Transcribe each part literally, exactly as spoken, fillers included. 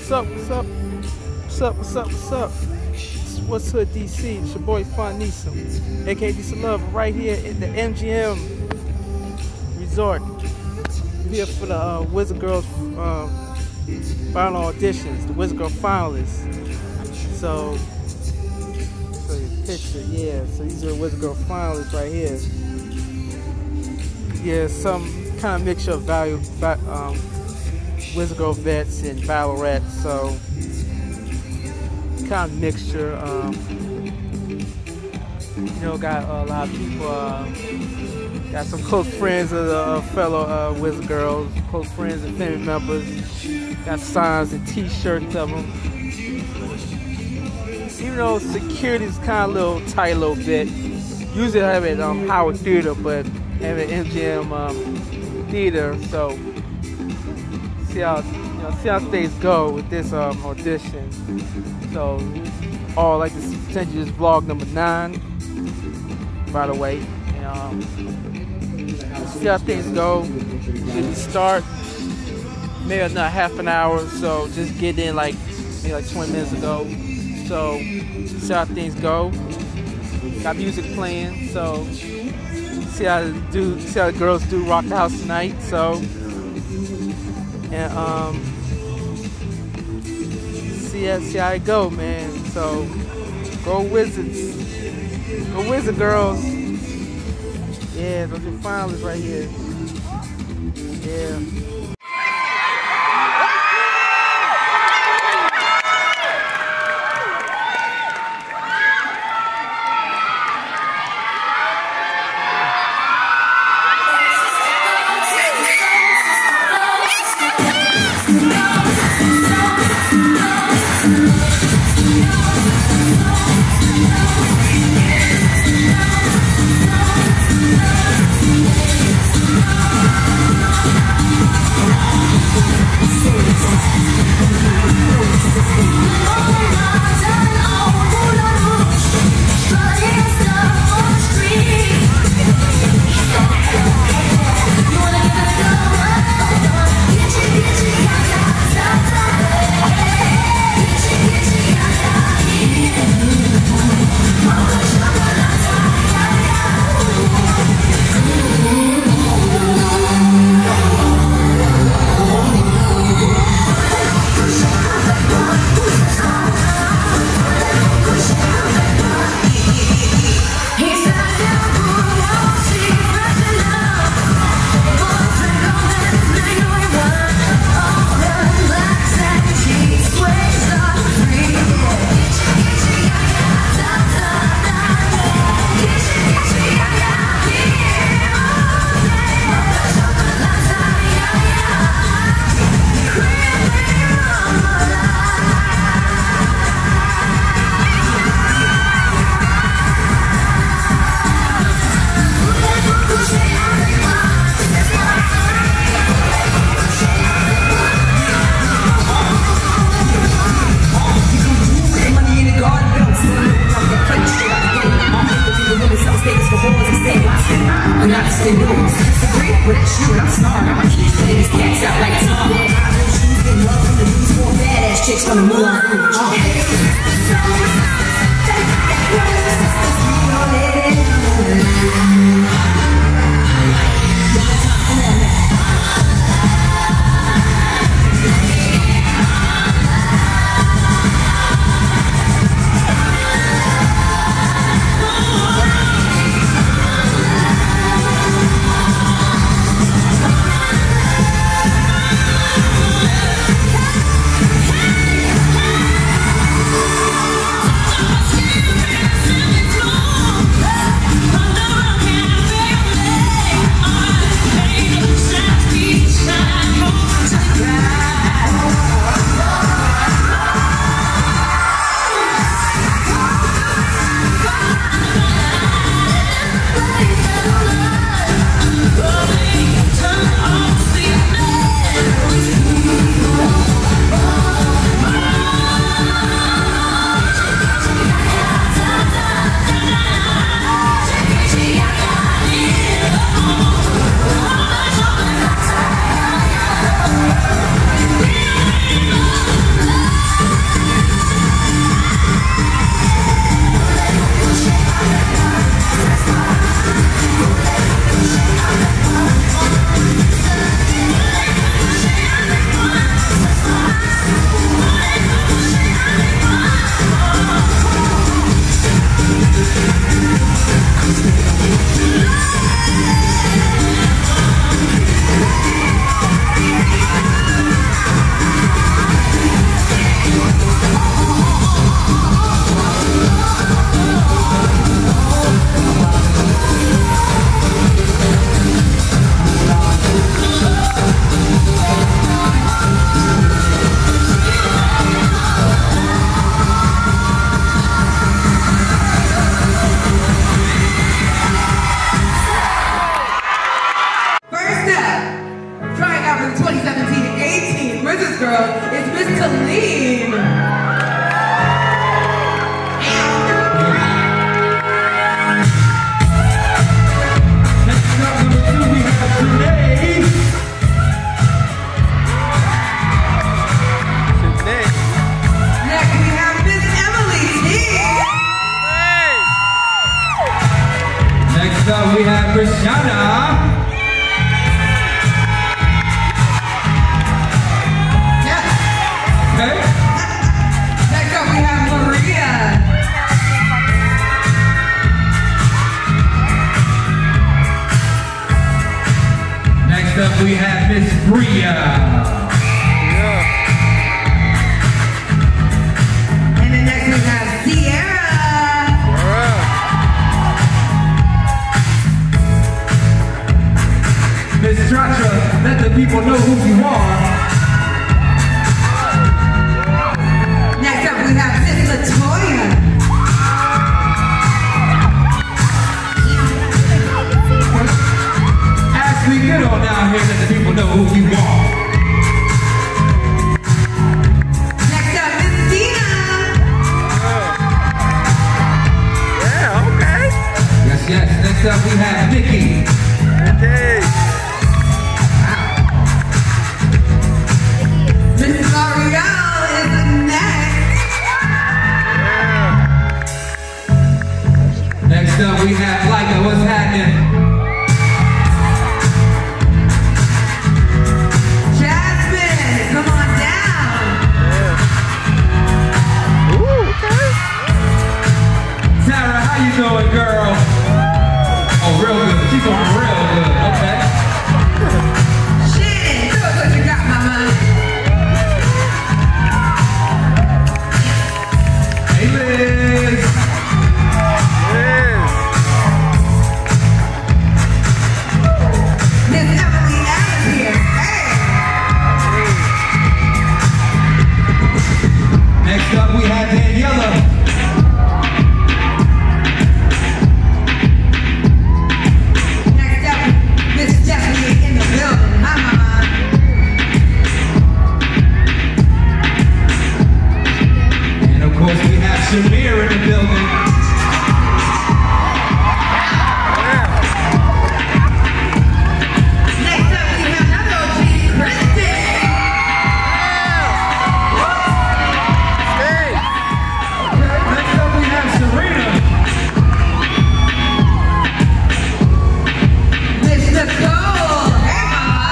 What's up, what's up? What's up, what's up, what's up? What's Hood D C? It's your boy Fon Neeson, aka Decent Lover, right here at the M G M Resort. I'm here for the uh, Wizard Girls um, final auditions, the Wizard Girl finalists. So, so your picture, yeah. So these are the Wizard Girl finalists right here. Yeah, some kind of mixture of value, um, Wizard Girl vets and battlerettes. So. Kind of mixture, um, you know, got a lot of people, uh, got some close friends of the uh, fellow uh, Wizard Girls, close friends and family members, got signs and t-shirts of them. Even though security's kind of a little tight a little bit, usually I have it at um, Howard Theater, but I have it at M G M um, Theater, so see how, you know, see how things go with this um, audition. So, oh, I like to send you this vlog number nine, by the way. And, um, see how things go. When start, maybe another half an hour, so just get in like maybe like twenty minutes ago. So, see how things go. Got music playing, so see how do see how the girls do rock the house tonight. So, and um. See how, see how it go, man. So, go Wizards. Go Wizard Girls. Yeah, those are the finalists right here. Yeah. Chicks gonna move on. girls. It's Miss Talene. Next up, number two, we have Renee. Next. Next we have Miss Emily T. Next up, we have Krishana. Yes. Okay. Next up we have Maria. Next up, we have Miss Bria. And then next we have Sierra. Miss Stratra, let the people know who you are. Next up we have Miss Latoya. As we get on down here, let the people know who you are. Next up Miss Dina. Yeah, okay. Yes, yes. Next up, we have Nikki. Okay. Miss L'Oreal is next. Next up, we have Leica. What's happening? Jasmine, come on down. Ooh, okay. Tara, how you doing, girl? Oh, real good. She's doing real good. Okay. Shannon, show us what you got, mama. Hey, Liz. Yeah. Miss Emily Adams here. Hey. Next up, we have Daniela. Next up, Miss Stephanie in the building. Hi, mama. And of course, we have Shamir in the building. Next up, we have another O G, Kristen. Hey. Next up, we have Serena. Miss Nicole. Hey, mama.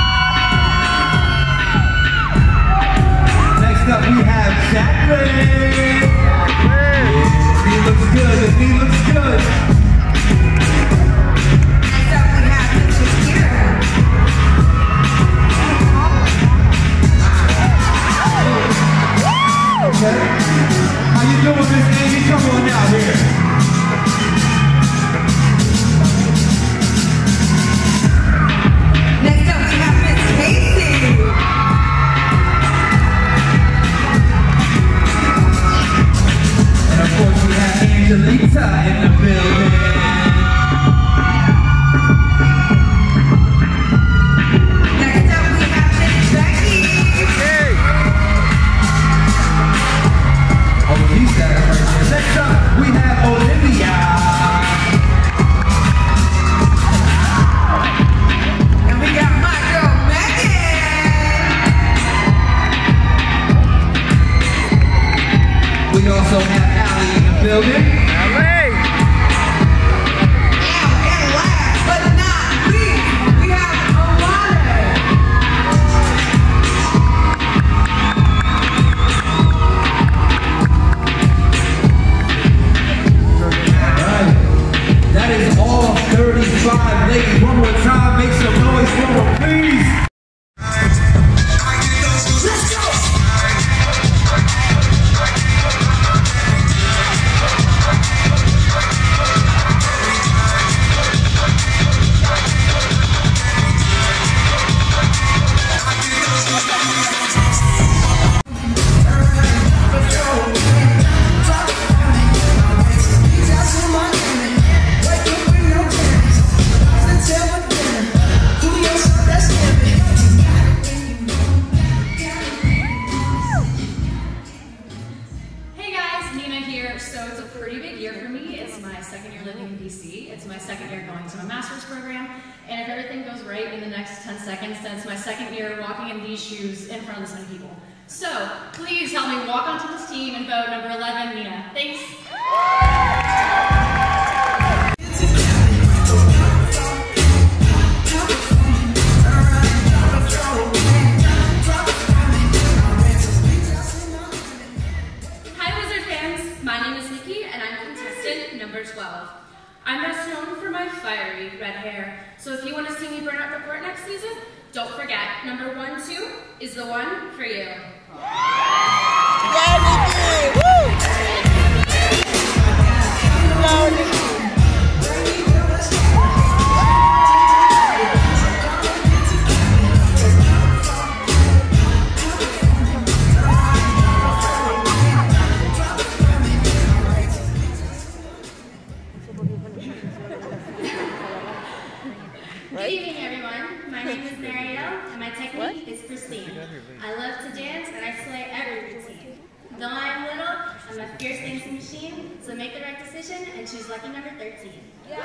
Next up, we have Jacqueline. He looks good. He looks good. Next up, we have Miss Shakira. Okay. How you doing, Miss Amy? Come on out here. Next up, we have Miss Casey. And of course, we have Angelita in the building. Next up, we have Miss Becky. Hey. Oh, he's that right there. Next up, we have Olivia. And we got my girl Megan. We also have Allie in the building. L A. And, and last but not least, we have Alana. Alright. That is all thirty-five ladies. One more time, make some noise for them, please. Let's go! right in the next ten seconds since my second year walking in these shoes in front of this many people. So, please help me walk onto this team and vote number eleven, Mina. Thanks. Hi Wizard fans, my name is Nikki and I'm contestant number twelve. I'm best known for my fiery red hair, so if you want to see me burn out the court next season, don't forget, number one, two is the one for you. Yeah, Nikki! Woo! Hello, Nikki. Good evening, everyone. My name is Marielle, and my technique what? is pristine. I love to dance, and I slay every routine. Though I am little, I'm a fierce dancing machine, so make the right decision and choose lucky number thirteen.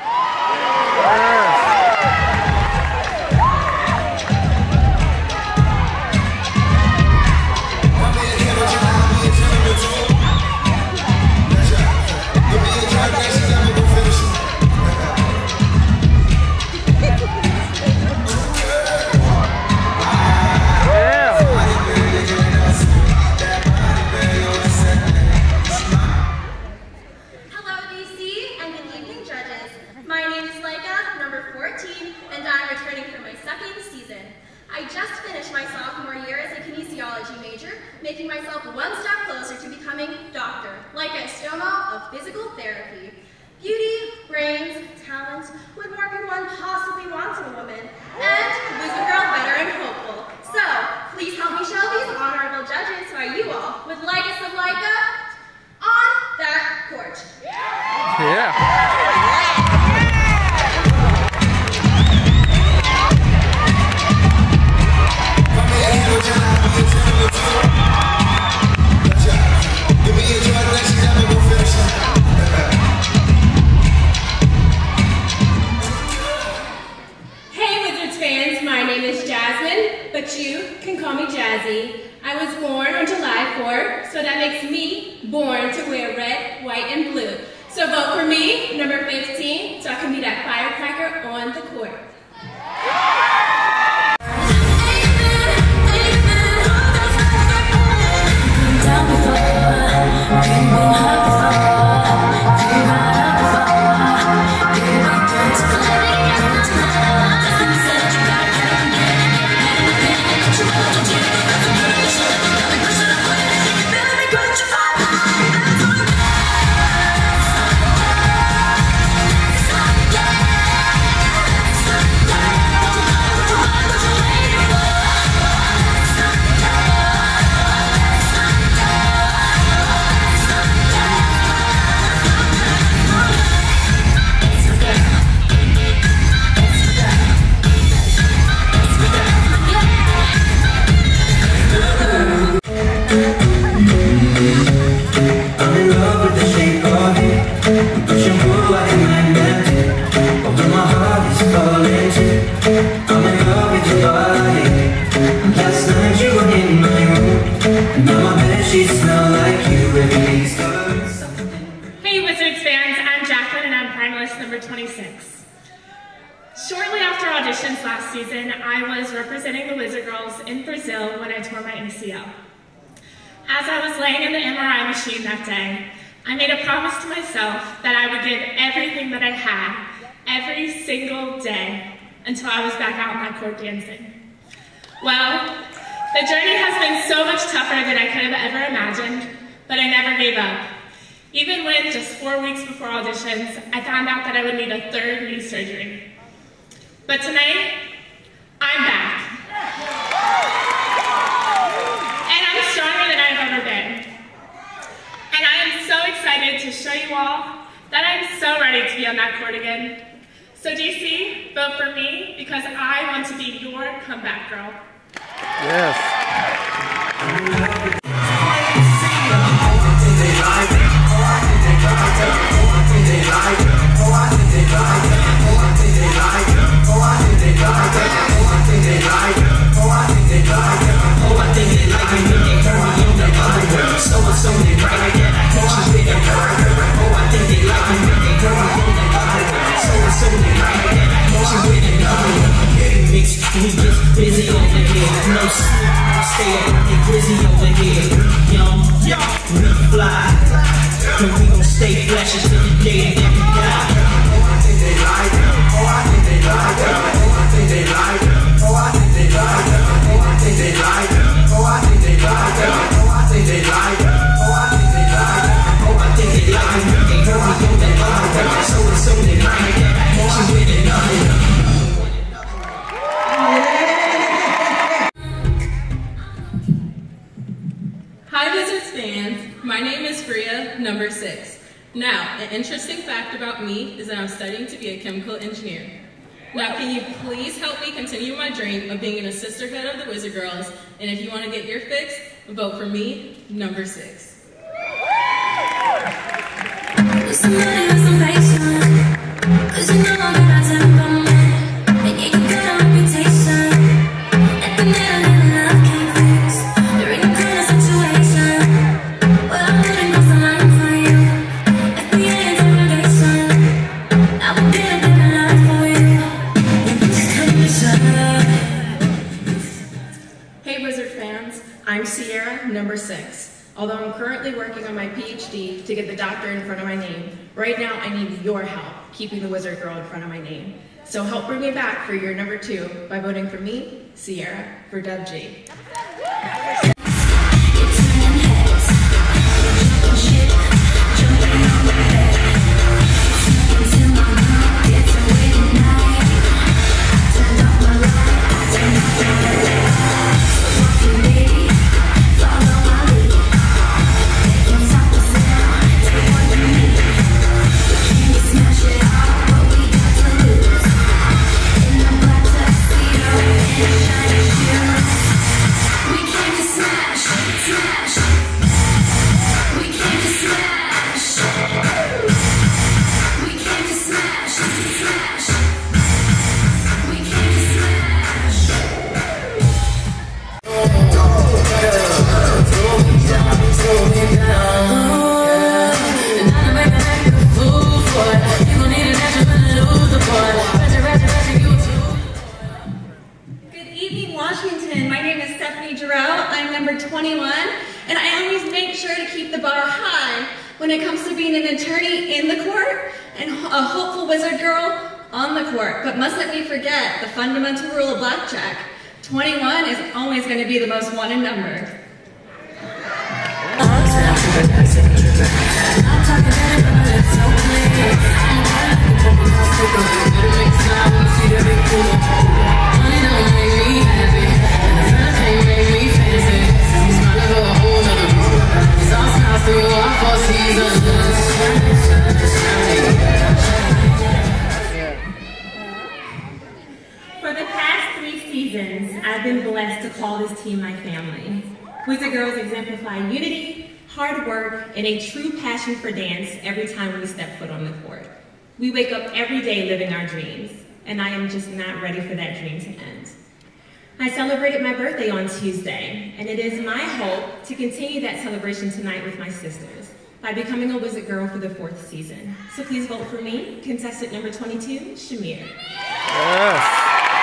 I just finished my sophomore year as a kinesiology major, making myself one step closer to becoming Doctor Laika Estomo of physical therapy. Beauty, brains, talent, what more could one possibly want in a woman? And Wizard Girl better and hopeful. So, please help me show these honorable judges who are you all with Legacy of Laika on that court. Yeah. Hey Wizards fans, my name is Jasmine, but you can call me Jazzy. I was born on July fourth, so that makes me born to wear red, white, and blue. So vote for me, number fifteen, so I can be that firecracker on the court. Hey Wizards fans, I'm Jacqueline and I'm finalist number twenty-six. Shortly after auditions last season, I was representing the Wizard Girls in Brazil when I tore my A C L. As I was laying in the M R I machine that day, I made a promise to myself that I would give everything that I had every single day until I was back out on that court dancing. Well, the journey has been so much tougher than I could have ever imagined, but I never gave up. Even when, just four weeks before auditions, I found out that I would need a third knee surgery. But tonight, I'm back. And I'm stronger than I've ever been. And I am so excited to show you all that I'm so ready to be on that court again. So D C, vote for me because I want to be your comeback girl. Yes. stay up on the Grizzy over here. Young, we fly. And we gon' stay flashy till the day that we die. Oh, I think they like it. Oh, I think they like it. Oh, I think they like it. Oh, I think they like it. Oh, I think they like it. Oh, I think they like it. Oh, I think they like it. Oh, I think they like it. Oh, I think they like it. They heard me on that other one. So and so they like it. She with another. Hi Wizards fans, my name is Freya, number six. Now, an interesting fact about me is that I'm studying to be a chemical engineer. Now, can you please help me continue my dream of being in a sisterhood of the Wizard Girls? And if you want to get your fix, vote for me, number six. I'm Sierra, number six. Although I'm currently working on my P H D to get the doctor in front of my name, right now I need your help keeping the Wizard Girl in front of my name. So help bring me back for year number two by voting for me, Sierra, for Dub G. twenty-one, and I always make sure to keep the bar high when it comes to being an attorney in the court and a hopeful wizard girl on the court. But mustn't we forget the fundamental rule of blackjack? twenty-one is always going to be the most wanted number. For the past three seasons, I've been blessed to call this team my family. Wizard Girls exemplify unity, hard work, and a true passion for dance every time we step foot on the court. We wake up every day living our dreams, and I am just not ready for that dream to end. I celebrated my birthday on Tuesday, and it is my hope to continue that celebration tonight with my sisters by becoming a Wizard Girl for the fourth season. So please vote for me, contestant number twenty-two, Shamir. Yes.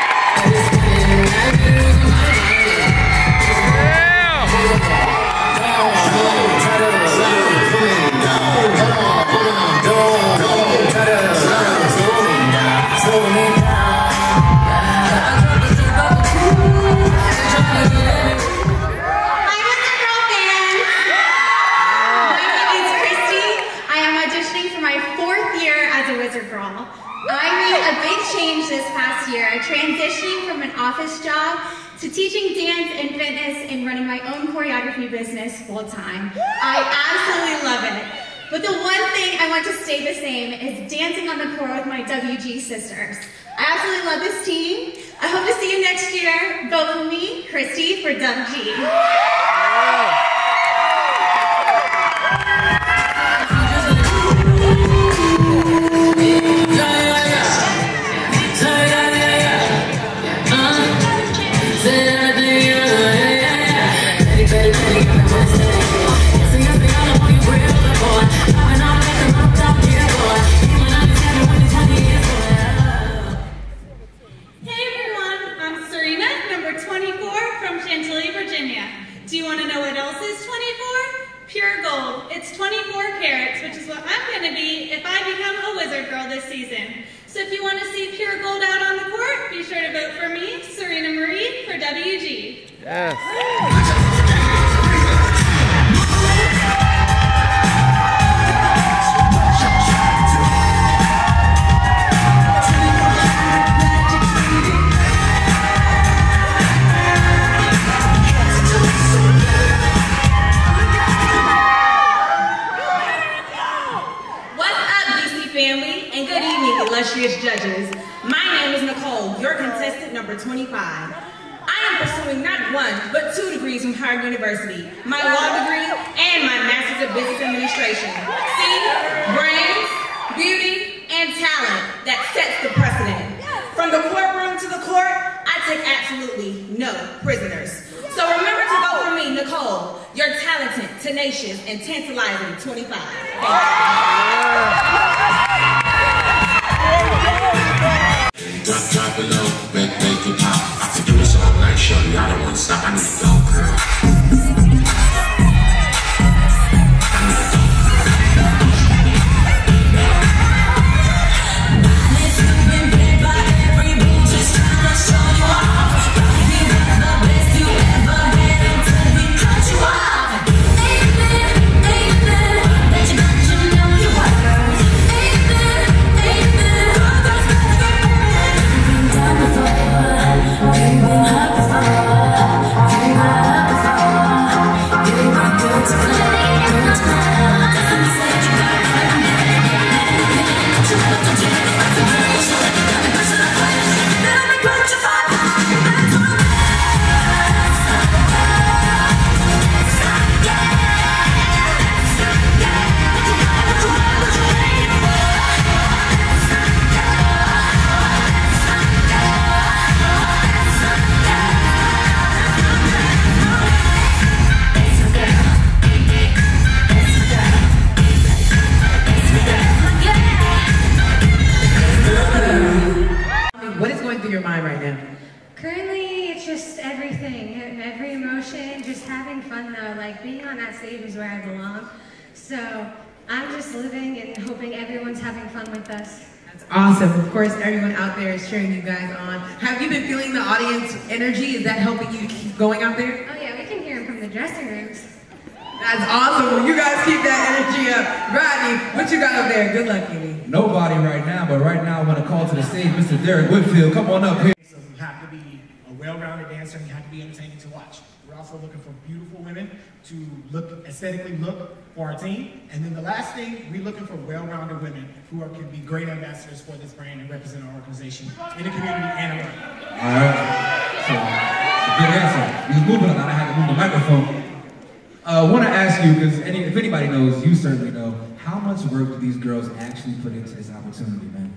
Transitioning from an office job to teaching dance and fitness and running my own choreography business full time. I absolutely love it. But the one thing I want to stay the same is dancing on the court with my W G sisters. I absolutely love this team. I hope to see you next year. Vote for me, Christy, for W G. Yeah. Hey everyone, I'm Serena, number twenty-four from Chantilly, Virginia. Virginia. Do you want to know what else is twenty-four? Pure gold. It's twenty-four carats, which is what I'm going to be if I become a Wizard Girl this season. So if you want to see pure gold out on the court, be sure to vote for me, Serena Marie, for W G. Yes. Illustrious judges, my name is Nicole, your contestant number twenty-five. I am pursuing not one, but two degrees from Howard University, my law degree and my Master's of Business Administration. See, brains, beauty, and talent that sets the precedent. From the courtroom to the court, I take absolutely no prisoners. So remember to vote for me, Nicole, your talented, tenacious, and tantalizing twenty-five. Drop, drop it low, make, make it pop. I could do this all night, shorty. I don't want to stop. I need to go, girl. I need to go, you've been played by every boo, just trying to show you off. Baby, that's the best you ever had until we cut you off. Ain't there, ain't there, that you got you know you are. Ain't there, ain't there, all those better get down before, you've been hurt before, you've been hurt before, you've been good to play, good to play. Doesn't you say you got it, you got it, you got it, you got it. What is going through your mind right now? Currently, it's just everything, every emotion, just having fun though, like being on that stage is where I belong. So I'm just living and hoping everyone's having fun with us. That's awesome. Of course, everyone out there is cheering you guys on. Have you been feeling the audience energy? Is that helping you keep going out there? Oh yeah, we can hear them from the dressing rooms. That's awesome. Well, you guys keep that energy up. Rodney, what you got up there? Good luck, Amy. Nobody right now, but right now I want to call to the stage Mister Derek Whitfield. Come on up here. So you have to be a well-rounded dancer and you have to be entertaining to watch. We're also looking for beautiful women to look aesthetically look for our team. And then the last thing, we're looking for well-rounded women who are, can be great ambassadors for this brand and represent our organization in the community and around. All right. So, good answer. He's moving a lot. I had to move the microphone. I uh, want to ask you, because any, if anybody knows, you certainly know, how much work do these girls actually put into this opportunity, man?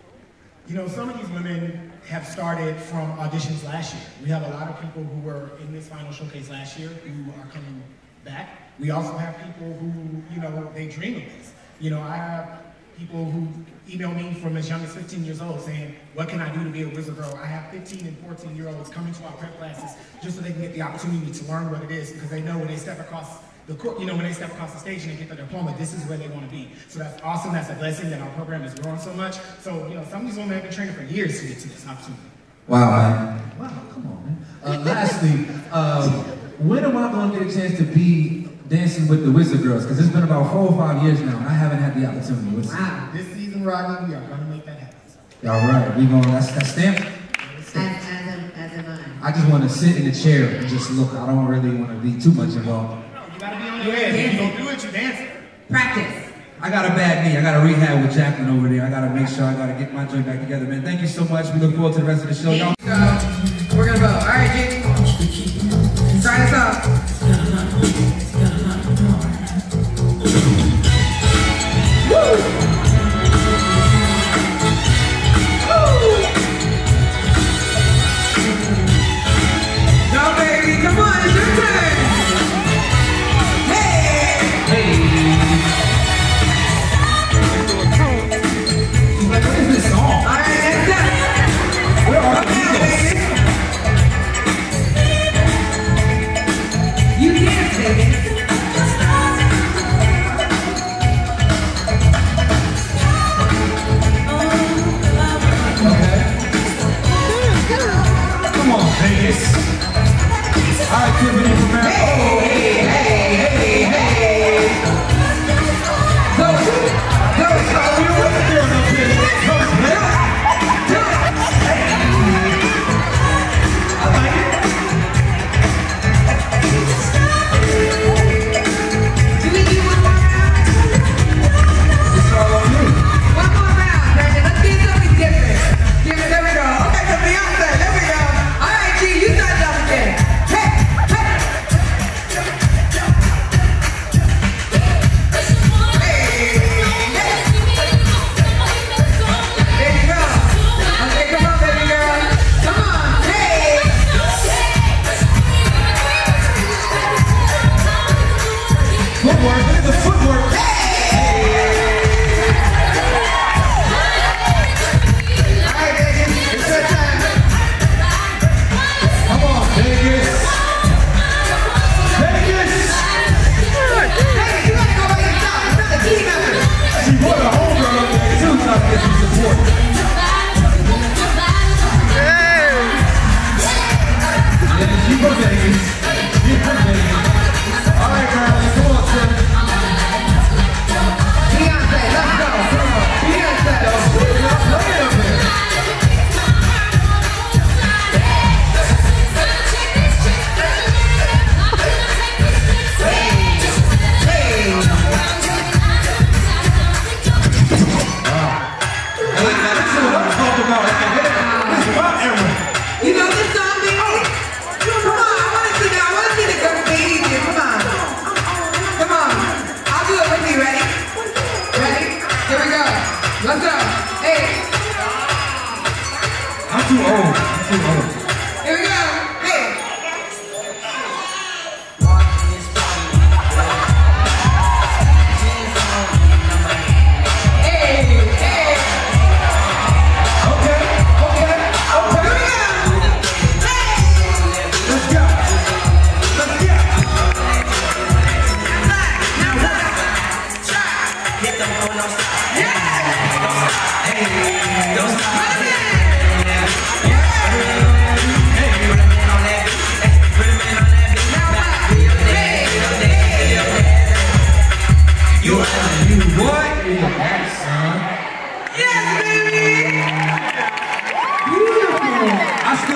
You know, some of these women have started from auditions last year. We have a lot of people who were in this final showcase last year who are coming back. We also have people who, you know, they dream of this. You know, I have people who email me from as young as fifteen years old saying, what can I do to be a Wizard Girl? I have fifteen and fourteen year olds coming to our prep classes just so they can get the opportunity to learn what it is, because they know when they step across the court, you know, when they step across the stage and they get their diploma, this is where they want to be. So that's awesome. That's a blessing that our program is growing so much. So, you know, some of these women have been training for years to get to this opportunity. Wow, man. Wow, come on, man. Uh, lastly, uh, when am I going to get a chance to be dancing with the Wizard Girls? Because it's been about four or five years now, and I haven't had the opportunity. What's wow. This season, Rodney, we are going to make that happen. All right, we gonna, that's, that's stamped. As, as, am, as am I. I just want to sit in the chair and just look. I don't really want to be too much involved. You gotta be on your head. If you don't do it, you dance. Practice. I got a bad knee. I got to rehab with Jacqueline over there. I got to make sure I got to get my joint back together, man. Thank you so much. We look forward to the rest of the show. Y'all. So, we're gonna go. All right, Jake. Start us off. Go, baby. Come on, it's your turn. What is this song? All right, next up. Where are the people?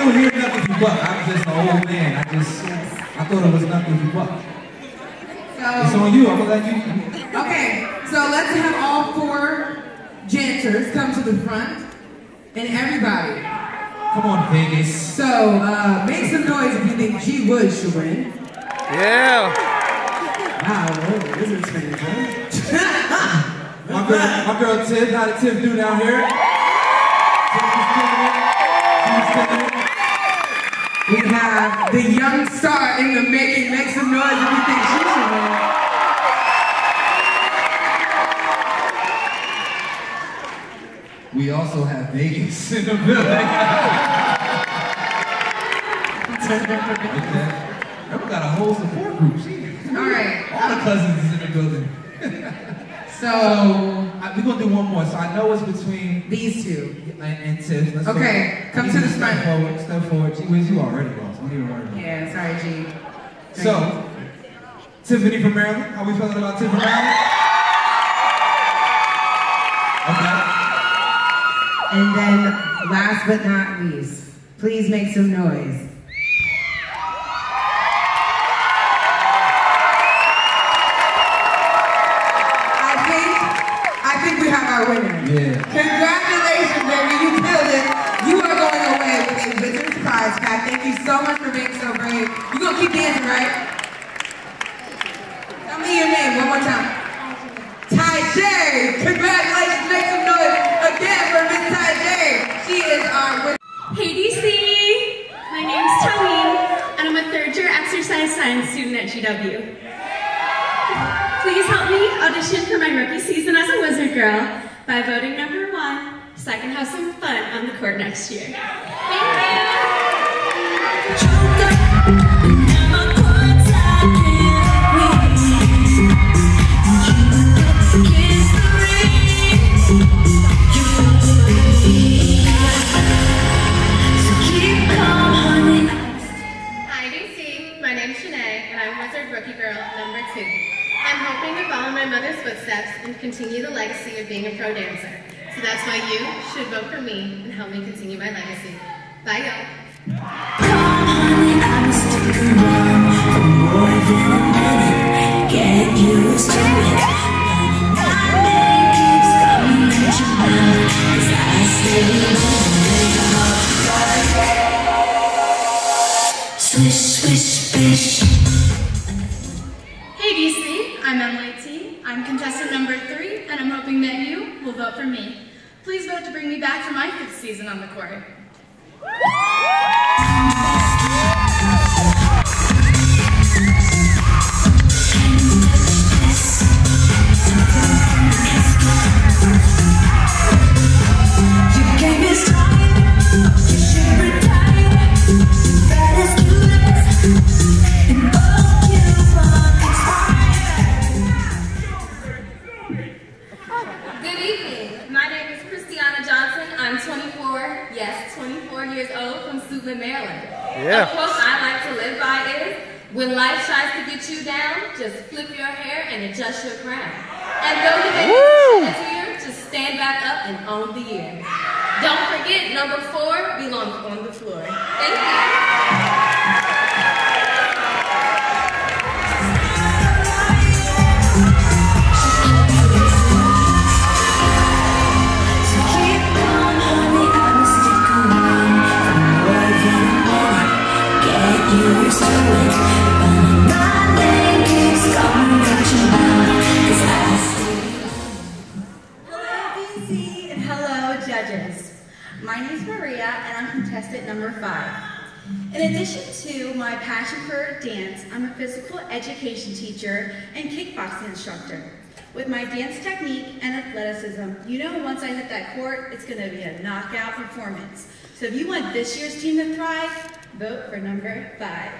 would hear nothing but buck. I was just an old man. I just, I thought it was nothing but buck. So, It's on you. I'm gonna let you. okay, so let's have all four janitors come to the front, and everybody. Come on, Vegas. So, uh, make some noise if you think G. Wood should win. Yeah. Wow, oh, Wizards fans, huh? My girl, my girl Tiff, how did Tiff do down here? Tiff is killing it. She's killing it. We have the young star in the making. Make some noise if you think she should win. We also have Vegas in the building. Okay. We got a whole support group. She, All right. All the cousins is in the building. So, so I, we're gonna do one more. So I know it's between these two and, and Tiff. Let's okay, go. come to the step front. forward. Step forward. Gee whiz, you already lost. Don't even worry about it. Yeah, sorry, G. Thank So, you. Tiffany from Maryland. How we feeling about Tiff from Maryland? Okay. And then, last but not least, please make some noise. I think, I think we have our winner. Yeah. Congratulations, baby, you killed it. You are going away with a Wizards prize pack. Thank you so much for being so brave. You gonna keep dancing, right? Tell me your name one more time. Ty J. Congratulations, make some noise again for Miss Ty J. She is our winner. Hey D C! My name's Tony, and I'm a third year exercise science student at G W. Please help me audition for my rookie season as a Wizard Girl by voting number one so I can have some fun on the court next year. Thank Hi D C, my name's Shanae, and I'm Wizard Rookie Girl number two. I'm hoping to follow my mother's footsteps and continue the legacy of being a pro dancer. So that's why you should vote for me and help me continue my legacy. Bye, y'all. Get used to it. My name keeps coming at your mouth, 'cause I stay swish, swish, swish. Hey D C, I'm Emily T. I'm contestant number three, and I'm hoping that you will vote for me. Please vote to bring me back for my fifth season on the court. Your game is tired, you should retire. That is clueless, and all you want is Good evening. My name is Christiana Johnson. I'm twenty-four, yes, twenty-four years old from Suitland, Maryland. Yeah. A quote I like to live by is, when life tries to get you down, just flip your hair and adjust your crown. And though you may be this year, just stand back up and own the year. Don't forget, number four belongs on the floor. Thank you. My name is Maria, and I'm contestant number five. In addition to my passion for dance, I'm a physical education teacher and kickboxing instructor. With my dance technique and athleticism, you know once I hit that court, it's going to be a knockout performance. So if you want this year's team to thrive, vote for number five.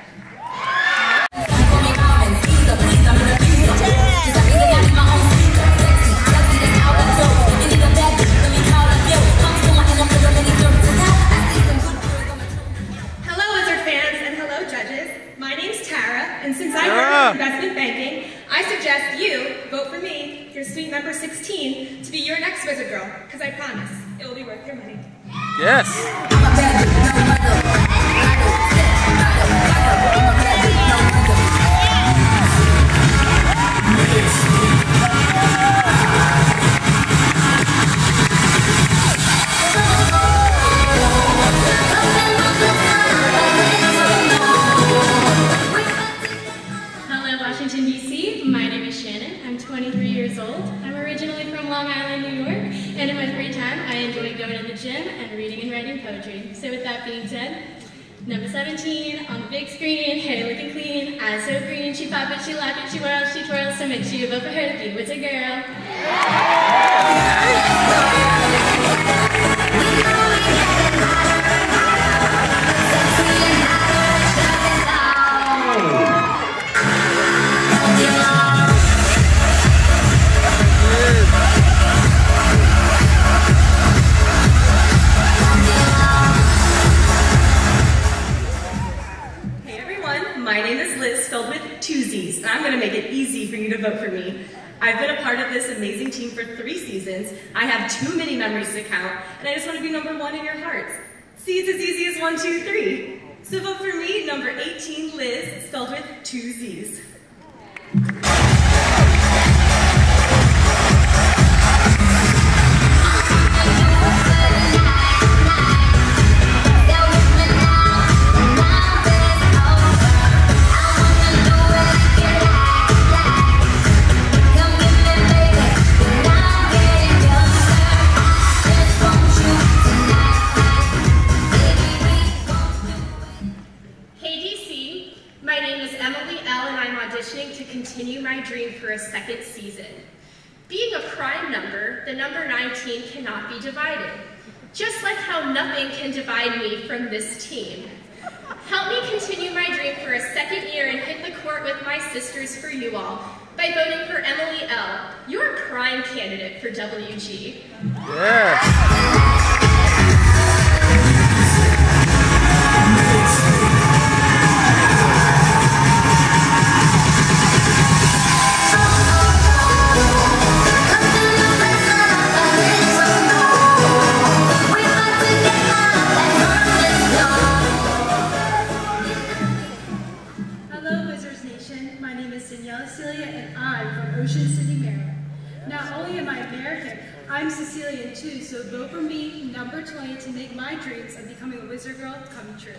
Hello, Wizard fans, and hello, judges. My name's Tara, and since I Yeah. work in investment banking, I suggest you vote for me, your sweet number sixteen, to be your next Wizard Girl, because I promise it will be worth your money. Yes. being ten. Number seventeen, on the big screen, hair looking clean, eyes so green, she pop it, she laugh it, she whirls, she twirls, so make sure you vote for her to be with a girl. My name is Liz, spelled with two Z's, and I'm going to make it easy for you to vote for me. I've been a part of this amazing team for three seasons. I have too many memories to count, and I just want to be number one in your hearts. See, it's as easy as one, two, three. So vote for me, number eighteen, Liz, spelled with two Z's. Continue my dream for a second season. Being a prime number, the number nineteen cannot be divided, just like how nothing can divide me from this team. Help me continue my dream for a second year and hit the court with my sisters for you all by voting for Emily L., your prime candidate for W G. Yeah. Ocean City, Maryland. Not only am I American, I'm Sicilian too, so vote for me, number twenty, to make my dreams of becoming a Wizard Girl come true.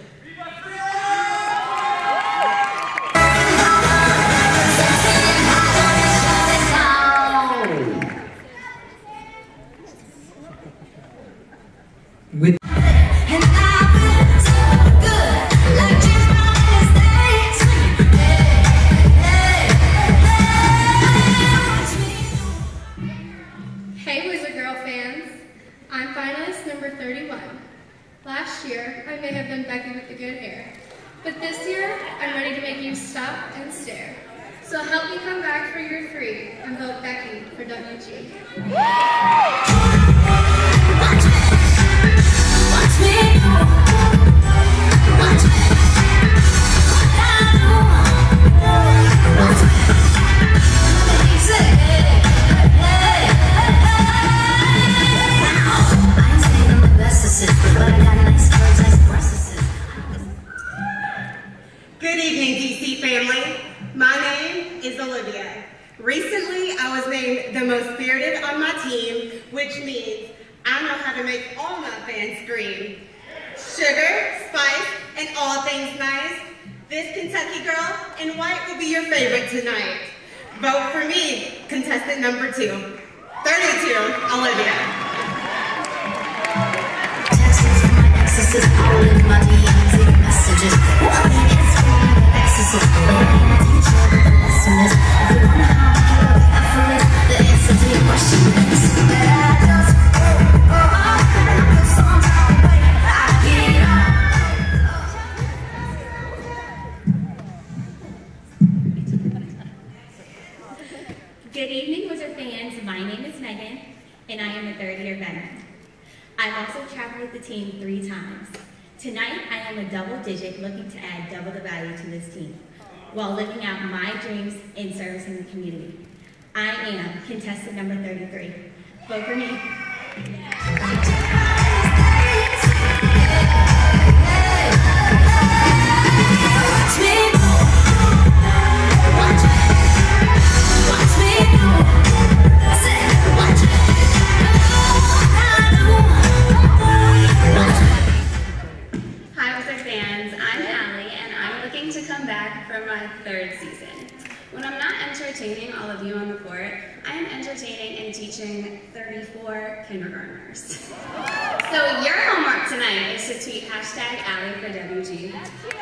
With Last year, I may have been Becky with the good hair, but this year, I'm ready to make you stop and stare. So help me come back for year three and vote Becky for W G. Watch me, watch me, watch me. Good evening, D C family. My name is Olivia. Recently, I was named the most spirited on my team, which means I know how to make all my fans scream. Sugar, spice, and all things nice. This Kentucky girl in white will be your favorite tonight. Vote for me, contestant number two. thirty-two, Olivia. Texts from my exes, all in my D Ms, leave messages. It's from my exes, and I teach you what the lesson is. If you wanna how I get up, effortless, the answer to your question is that I just, oh, oh, and I put songs on the way, I get up. Good evening, Wizard fans. My name is Megan, and I am a third-year veteran. I've also traveled with the team three times. Tonight, I am a double digit looking to add double the value to this team, while living out my dreams in servicing the community. I am contestant number thirty-three. Vote for me. Hi, Wizard fans. I'm Allie, and I'm looking to come back for my third season. When I'm not entertaining all of you on the court, I am entertaining and teaching thirty-four kindergartners. So your homework tonight is to tweet hashtag Allie for W G.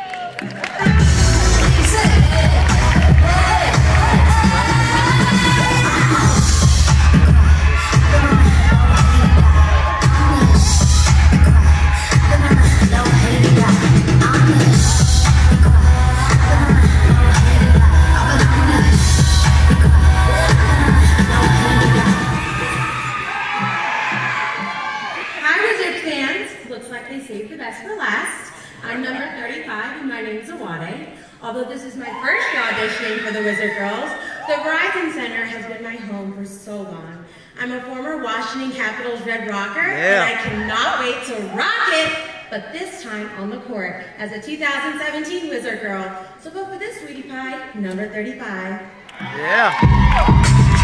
Saved the best for last. I'm number thirty-five and my name's Awade. Although this is my first year auditioning for the Wizard Girls, the Verizon Center has been my home for so long. I'm a former Washington Capitals Red Rocker, Yeah. and I cannot wait to rock it, but this time on the court as a two thousand seventeen Wizard Girl. So vote for this sweetie pie, number thirty-five. Yeah.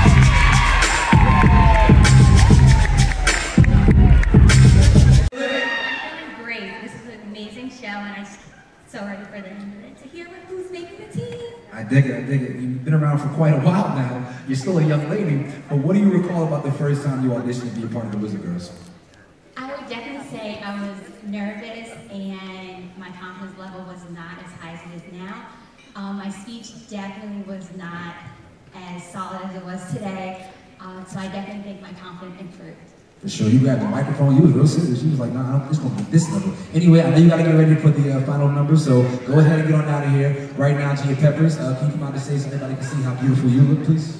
Show, and I'm so ready for the end of it to hear what, who's making the team. I dig it, I dig it. You've been around for quite a while now. You're still a young lady, but what do you recall about the first time you auditioned to be a part of the Wizard Girls? I would definitely say I was nervous and my confidence level was not as high as it is now. Um, my speech definitely was not as solid as it was today, uh, so I definitely think my confidence improved. For sure, you grabbed the microphone, you was real serious. You was like, nah, it's gonna be this level. Anyway, I know you gotta get ready for the uh, final number, so go ahead and get on out of here. Right now, Gia Peppers, uh, can you come out and say so everybody can see how beautiful you look, please?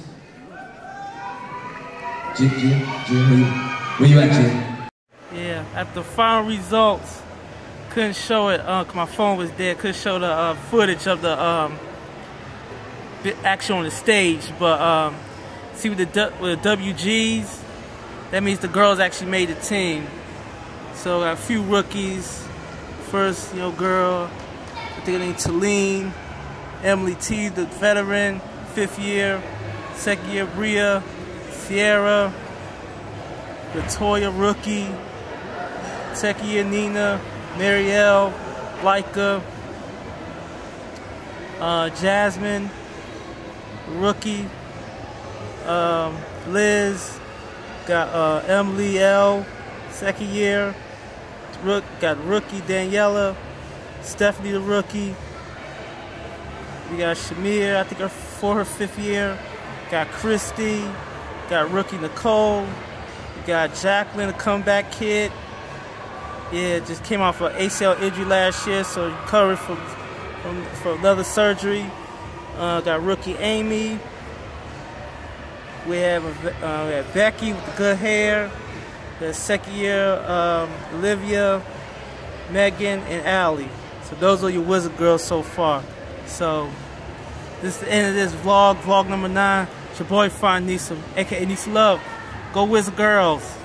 Gia, Gia, Gia, where you, where you at, Gia? Yeah, after final results, couldn't show it, uh, 'cause my phone was dead, couldn't show the uh, footage of the um, action on the stage, but um, see with the, with the W Gs, that means the girls actually made the team. So got a few rookies. First, you know, girl, I think her name Talene. Emily T, the veteran, fifth year. Second year, Bria. Sierra. Latoya, rookie. Second year, Nina. Marielle. Laika. Uh, Jasmine. Rookie. Um, Liz. Got uh, Emily L, second year. Rook, got rookie Daniela, Stephanie the rookie. We got Shamir, I think her for her fifth year. Got Christy, got rookie Nicole. We got Jacqueline, a comeback kid. Yeah, just came off of A C L injury last year, so recovered from from, from another surgery. Uh, got rookie Amy. We have, a, uh, we have Becky with the good hair, the second year, um, Olivia, Megan, and Allie. So those are your Wizard Girls so far. So this is the end of this vlog, vlog number nine. It's your boy, Fine Nisa, aka Nisa Love. Go Wizard Girls.